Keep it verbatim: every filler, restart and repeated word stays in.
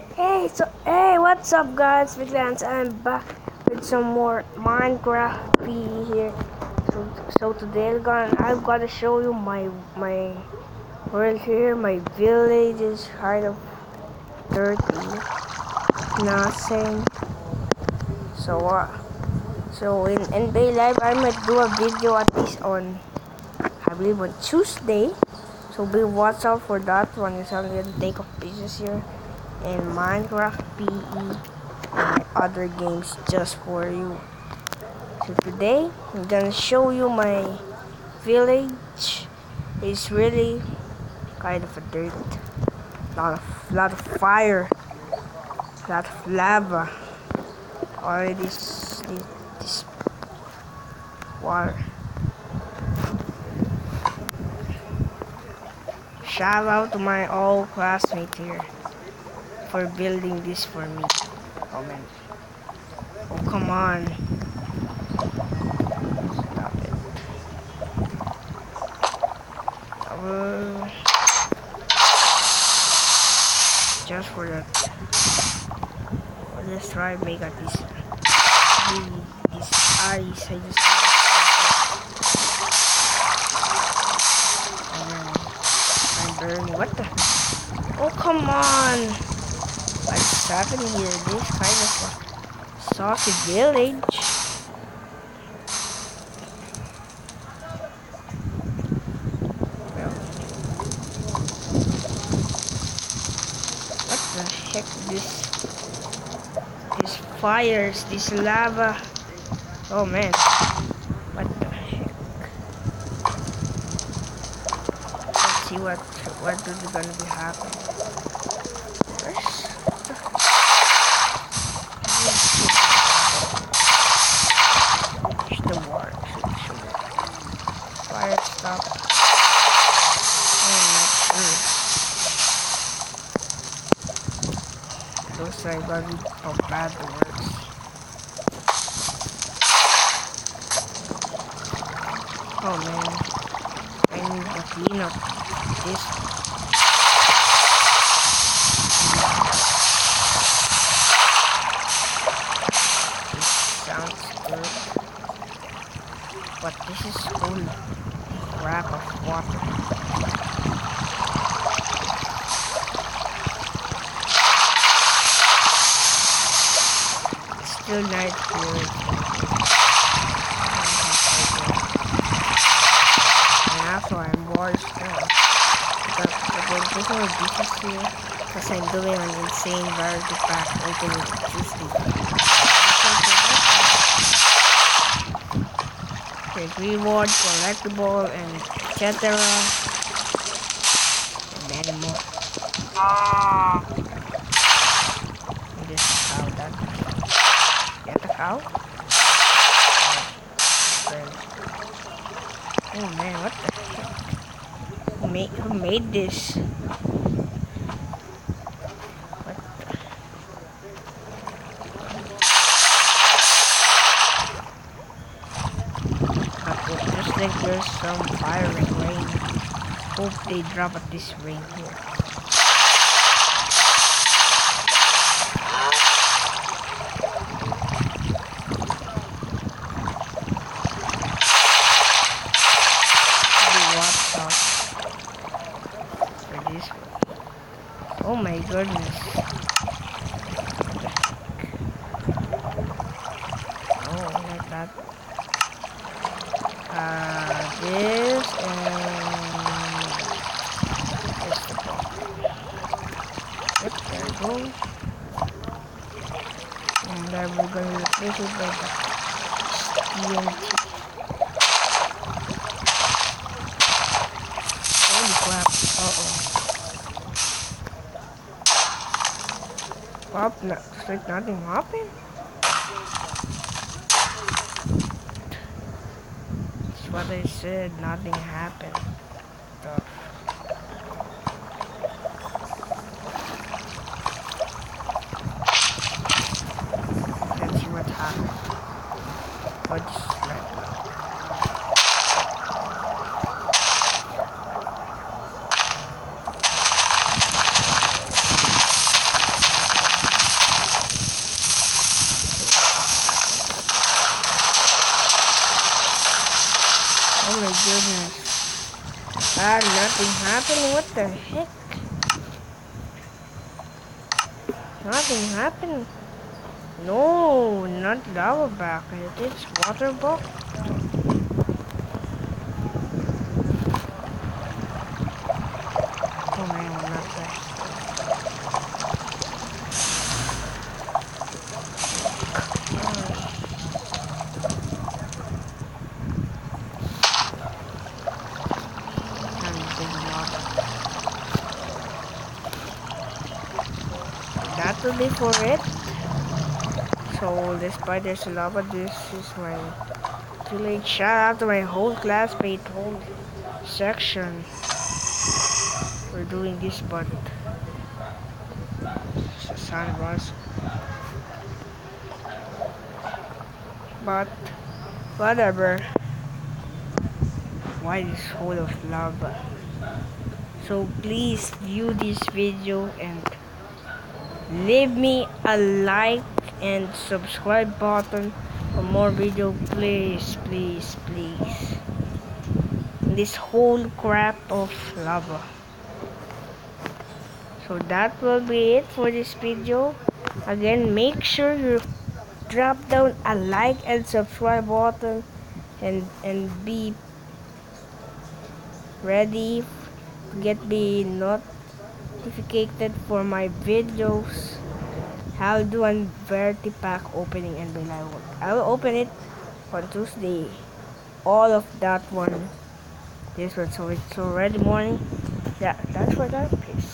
Hey, so hey, what's up, guys? Viglance, I'm back with some more Minecraft P E here. So, so today I'm gonna I've got to show you my my world here. My village is kind of dirty, nothing. So uh, so in in day life I might do a video at least on I believe on Tuesday. So be watch out for that one. Is I'm gonna take off pieces here in Minecraft P E. And other games just for you. So today I'm gonna show you my village. It's really kind of a dirt, lot of lot of fire, lot of lava. All this this, this water. Shout out to my old classmate here for building this for me. Oh man. Oh come on. Stop it. Uh, just for that. Let's try and make at this these eyes. I just I'm burning. What the? Oh come on! What's happening here? This kind of a saucy village. Well, what the heck? This these fires, this lava. Oh man, what the heck? Let's see what what is gonna be happening. First, the water. Fire stop. I'm not sure. Looks like gonna be how bad it works. Oh man, I need to clean up this. This sounds good, but this is full crap of water. It's still night here. So I'm bored still. But there's no dishes here because I'm doing an insane variety pack opening Tuesday. There's reward, collectible, and et cetera. And many more. And this is how that. Get a cow? Oh man, what the heck? Who made, who made this? What the? Okay, just like there's some fire and rain. Hope they drop at this rain here. Oh my goodness. Oh, like that. Uh, this and this the ball. Yep, there we go. And then we're going to replace it by the T N T. Holy crap. Uh-oh. Pop, no, it's like nothing happened. That's what I said, nothing happened. Stuff. Let's see what happened. What's right now? happening? What the heck? Nothing happened. No, not lava bucket. It's water bucket. Oh man, I'm not thirsty. That will be for it. So despite there's lava, this is my village. Shout out to my whole classmate, whole section. We're doing this, but sun was. But whatever. Why is full of lava? So please view this video and leave me a like and subscribe button for more video, please, please, please. This whole crap of lava. So that will be it for this video. Again, make sure you drop down a like and subscribe button and and be ready to get the notification for my videos. I'll do a Verity pack opening and then I will I will open it on Tuesday. All of that one. This one, so it's already morning. Yeah, that's for that. Peace.